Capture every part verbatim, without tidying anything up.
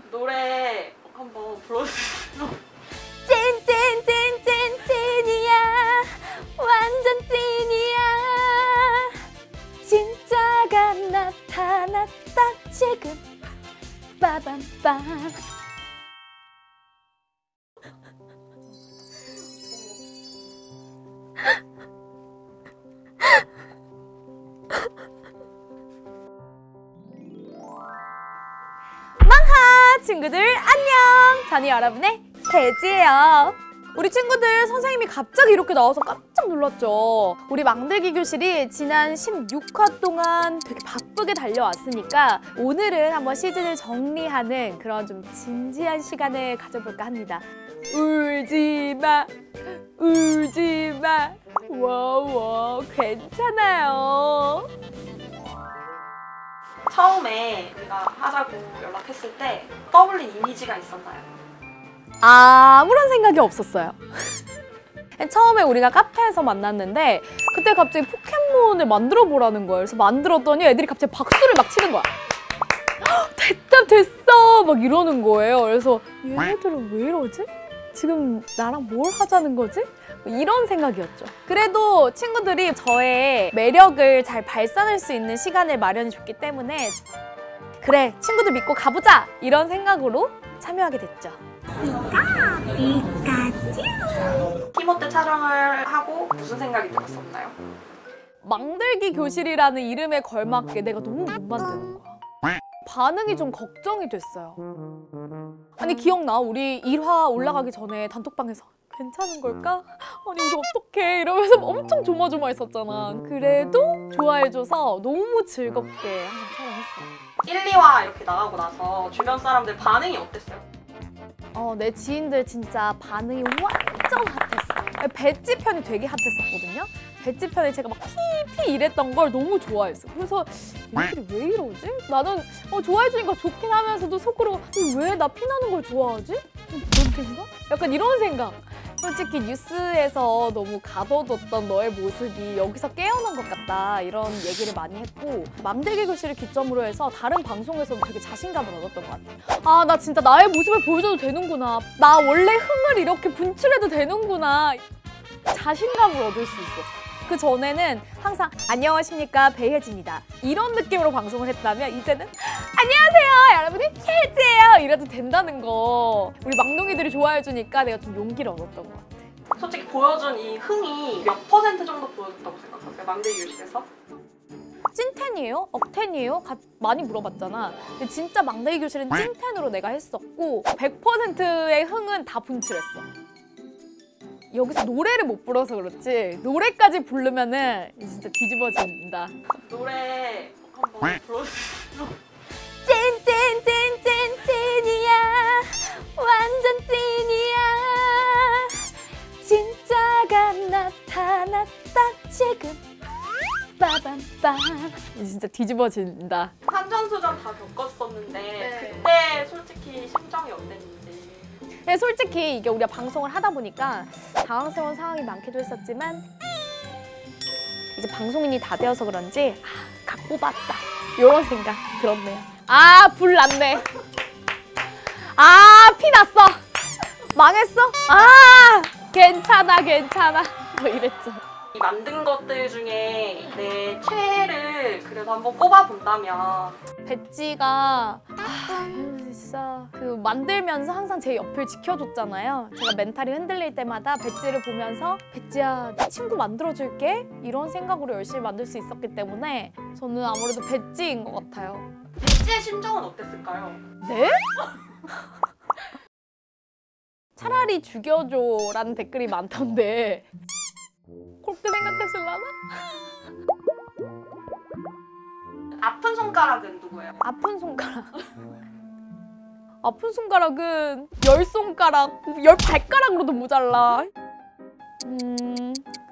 노래 한번 불러주세요. 찐찐찐찐 찐이야, 완전 찐이야, 진짜가 나타났다 지금 빠밤빰. 망하 친구들 안녕! 저는 여러분의 돼지예요. 우리 친구들 선생님이 갑자기 이렇게 나와서 깜짝 놀랐죠. 우리 망들기 교실이 지난 십육 화 동안 되게 바쁘게 달려왔으니까 오늘은 한번 시즌을 정리하는 그런 좀 진지한 시간을 가져볼까 합니다. 울지마, 울지마, 워워, 괜찮아요. 처음에 우리가 하자고 연락했을 때 떠올린 이미지가 있었나요? 아무런 생각이 없었어요. 처음에 우리가 카페에서 만났는데 그때 갑자기 포켓몬을 만들어 보라는 거예요. 그래서 만들었더니 애들이 갑자기 박수를 막 치는 거야. 됐다 됐어 막 이러는 거예요. 그래서 얘네들은 왜 이러지? 지금 나랑 뭘 하자는 거지? 이런 생각이었죠. 그래도 친구들이 저의 매력을 잘 발산할 수 있는 시간을 마련해 줬기 때문에 그래 친구들 믿고 가보자 이런 생각으로 참여하게 됐죠. 피카 피카츄. 티모 때 촬영을 하고 무슨 생각이 들었었나요? 망들기 교실이라는 이름에 걸맞게 내가 너무 못 만드는 거야. 반응이 좀 걱정이 됐어요. 아니 기억나? 우리 일 화 올라가기 전에 단톡방에서 괜찮은 걸까? 아니 우리 어떡해 이러면서 엄청 조마조마했었잖아. 그래도 좋아해줘서 너무 즐겁게 항상 촬영했어요. 일, 이 화 이렇게 나가고 나서 주변 사람들 반응이 어땠어요? 어, 내 지인들 진짜 반응이 완전 핫했어. 배지 편이 되게 핫했었거든요. 배지 편에 제가 막 피피 이랬던 걸 너무 좋아했어. 그래서 얘들이 왜 이러지? 나는 어, 좋아해주니까 좋긴 하면서도 속으로 왜 나 피나는 걸 좋아하지? 그런 생각? 약간 이런 생각. 솔직히 뉴스에서 너무 가둬뒀던 너의 모습이 여기서 깨어난 것 같다 이런 얘기를 많이 했고 망들기 교실을 기점으로 해서 다른 방송에서도 되게 자신감을 얻었던 것 같아요. 아, 나 진짜 나의 모습을 보여줘도 되는구나. 나 원래 흥을 이렇게 분출해도 되는구나. 자신감을 얻을 수 있었어. 그 전에는 항상 안녕하십니까 배혜지입니다 이런 느낌으로 방송을 했다면 이제는 안녕하세요 여러분이 혜지예요 이래도 된다는 거. 우리 망둥이들이 좋아해주니까 내가 좀 용기를 얻었던 것 같아. 솔직히 보여준 이 흥이 몇 퍼센트 정도 보여줬다고 생각하세요? 망들기 교실에서? 찐텐이에요? 억텐이에요? 가, 많이 물어봤잖아. 근데 진짜 망들기 교실은 찐텐으로 내가 했었고 백 퍼센트의 흥은 다 분출했어. 여기서 노래를 못 불러서 그렇지 노래까지 부르면은 진짜 뒤집어진다. 노래 한번 불러주세요. 찐찐찐찐 찐이야, 완전 찐이야, 진짜가 나타났다 지금 빠밤빰. 진짜 뒤집어진다. 산전수전 다 겪었었는데 네. 그때 솔직히 심정이 어땠는지. 네, 솔직히 이게 우리가 방송을 하다 보니까 당황스러운 상황이 많기도 했었지만 이제 방송인이 다 되어서 그런지 아, 각 뽑았다 이런 생각 들었네요. 아, 불 났네. 아, 피 났어. 망했어? 아, 괜찮아 괜찮아 뭐 이랬죠. 이 만든 것들 중에 내 최애를 그래도 한번 꼽아본다면 배지가 아, 진짜 그 만들면서 항상 제 옆을 지켜줬잖아요. 제가 멘탈이 흔들릴 때마다 배지를 보면서 배지야 내 친구 만들어줄게 이런 생각으로 열심히 만들 수 있었기 때문에 저는 아무래도 배지인 것 같아요. 배지의 심정은 어땠을까요? 네? 차라리 죽여줘 라는 댓글이 많던데 그렇게 생각했을라나? 아픈 손가락은 누구예요? 아픈 손가락 아픈 손가락은 열 손가락, 열 발가락으로도 모자라. 음...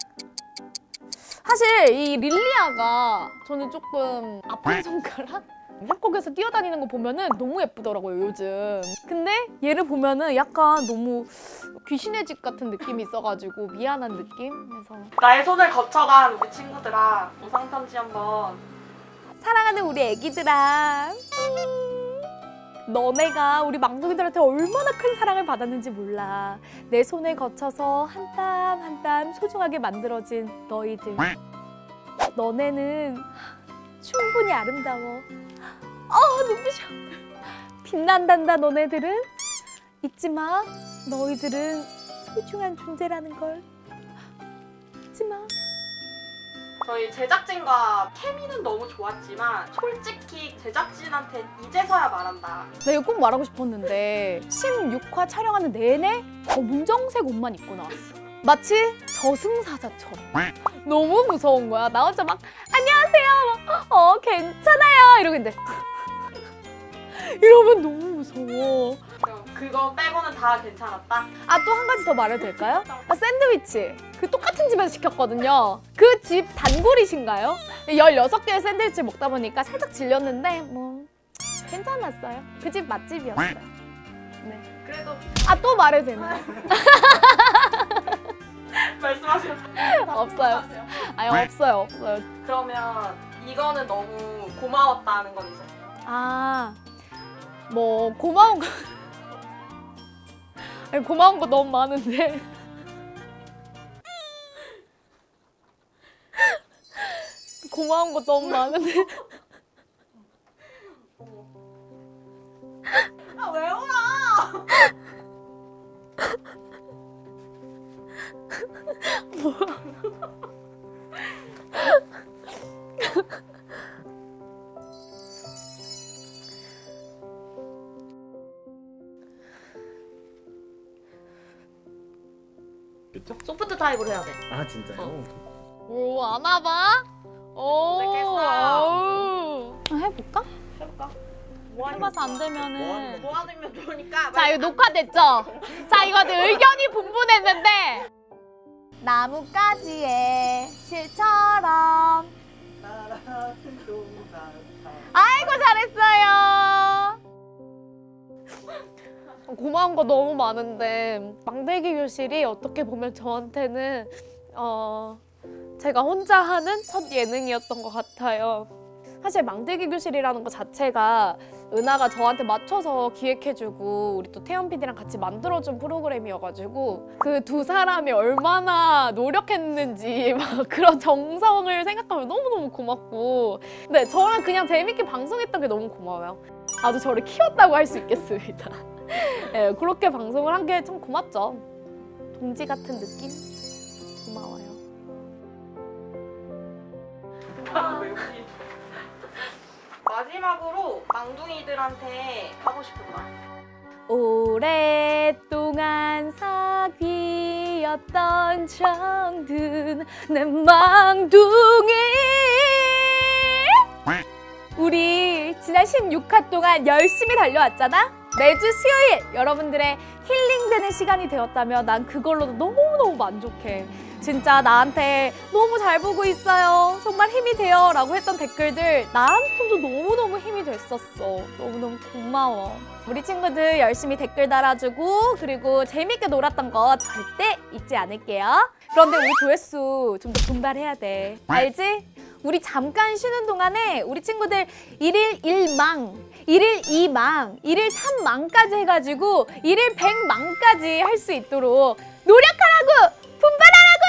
사실 이 릴리아가 저는 조금 아픈 손가락? 협곡에서 뛰어다니는 거 보면은 너무 예쁘더라고요 요즘. 근데 얘를 보면은 약간 너무 귀신의 집 같은 느낌이 있어가지고 미안한 느낌? 그래서 나의 손을 거쳐간 우리 친구들아 우상편지 한번. 사랑하는 우리 애기들아 음... 너네가 우리 망둥이들한테 얼마나 큰 사랑을 받았는지 몰라. 내 손을 거쳐서 한 땀 한 땀 소중하게 만들어진 너희들. 너네는 충분히 아름다워. 아, 눈부셔. 빛난단다 너네들은. 잊지 마. 너희들은 소중한 존재라는 걸. 잊지 마. 저희 제작진과 케미는 너무 좋았지만 솔직히 제작진한테 이제서야 말한다. 나 이거 꼭 말하고 싶었는데 십육 화 촬영하는 내내 검정색 옷만 입고 나왔어. 마치 저승사자처럼. 너무 무서운 거야. 나 혼자 막 안녕하세요. 막, 어 괜찮아요. 이러고 있는데 이러면 너무 무서워. 그거 빼고는 다 괜찮았다. 아, 또 한 가지 더 말해도 될까요? 아, 샌드위치. 그 똑같은 집에서 시켰거든요. 그 집 단골이신가요? 열여섯 개의 샌드위치 먹다 보니까 살짝 질렸는데 뭐 괜찮았어요. 그 집 맛집이었어요. 네. 그래도 아, 또 말해도 되나요? 말씀하세요. 없어요. 아니, 없어요. 없어요. 그러면 이거는 너무 고마웠다는 건 있었어요. 아, 뭐 고마운 거 아니, 고마운 거 너무 많은데 고마운 거 너무 많은데 아, 왜 울어? 뭐야? 소프트 타입으로 해야 돼. 아 진짜요? 오, 안 와봐? 오, 모르겠어요. 아, 해볼까? 해볼까? 해봐서 안 되면은 뭐 하면 좋으니까. 자, 이거 녹화됐죠? 자, 이거 의견이 분분했는데 나뭇가지에 실처럼. 아이고, 잘했어요. 고마운 거 너무 많은데 망대기 교실이 어떻게 보면 저한테는 어 제가 혼자 하는 첫 예능이었던 것 같아요. 사실 망대기 교실이라는 것 자체가 은하가 저한테 맞춰서 기획해주고 우리 또 태연 피디랑 같이 만들어준 프로그램이어가지고 그 두 사람이 얼마나 노력했는지 막 그런 정성을 생각하면 너무너무 고맙고, 근데 저랑 그냥 재밌게 방송했던 게 너무 고마워요. 아주 저를 키웠다고 할 수 있겠습니다. 네, 그렇게 방송을 한 게 참 고맙죠. 동지 같은 느낌? 고마워요. 아, 왜 웃기? 마지막으로 망둥이들한테 하고 싶은 말. 오랫동안 사귀었던 정든 내 망둥이, 우리 지난 십육 화 동안 열심히 달려왔잖아? 매주 수요일 여러분들의 힐링되는 시간이 되었다면 난 그걸로도 너무너무 만족해. 진짜 나한테 너무 잘 보고 있어요, 정말 힘이 돼요 라고 했던 댓글들 나한테도 너무너무 힘이 됐었어. 너무너무 고마워. 우리 친구들 열심히 댓글 달아주고 그리고 재밌게 놀았던 거 절대 잊지 않을게요. 그런데 우리 조회수 좀 더 분발해야 돼. 알지? 우리 잠깐 쉬는 동안에 우리 친구들 일일 일망, 일일 이망, 일일 삼망까지 해가지고 일일 백망까지 할 수 있도록 노력하라고! 분발하라고!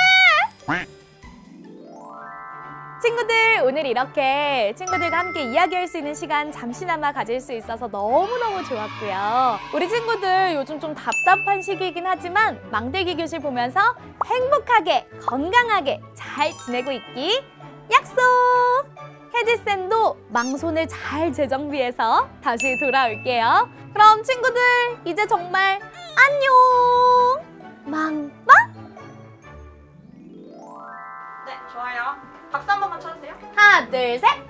친구들, 오늘 이렇게 친구들과 함께 이야기할 수 있는 시간 잠시나마 가질 수 있어서 너무너무 좋았고요. 우리 친구들 요즘 좀 답답한 시기이긴 하지만 망대기 교실 보면서 행복하게 건강하게 잘 지내고 있기 약속! 혜지쌤도 망손을 잘 재정비해서 다시 돌아올게요. 그럼 친구들 이제 정말 안녕! 망빠? 네, 좋아요. 박수 한 번만 쳐주세요. 하나, 둘, 셋!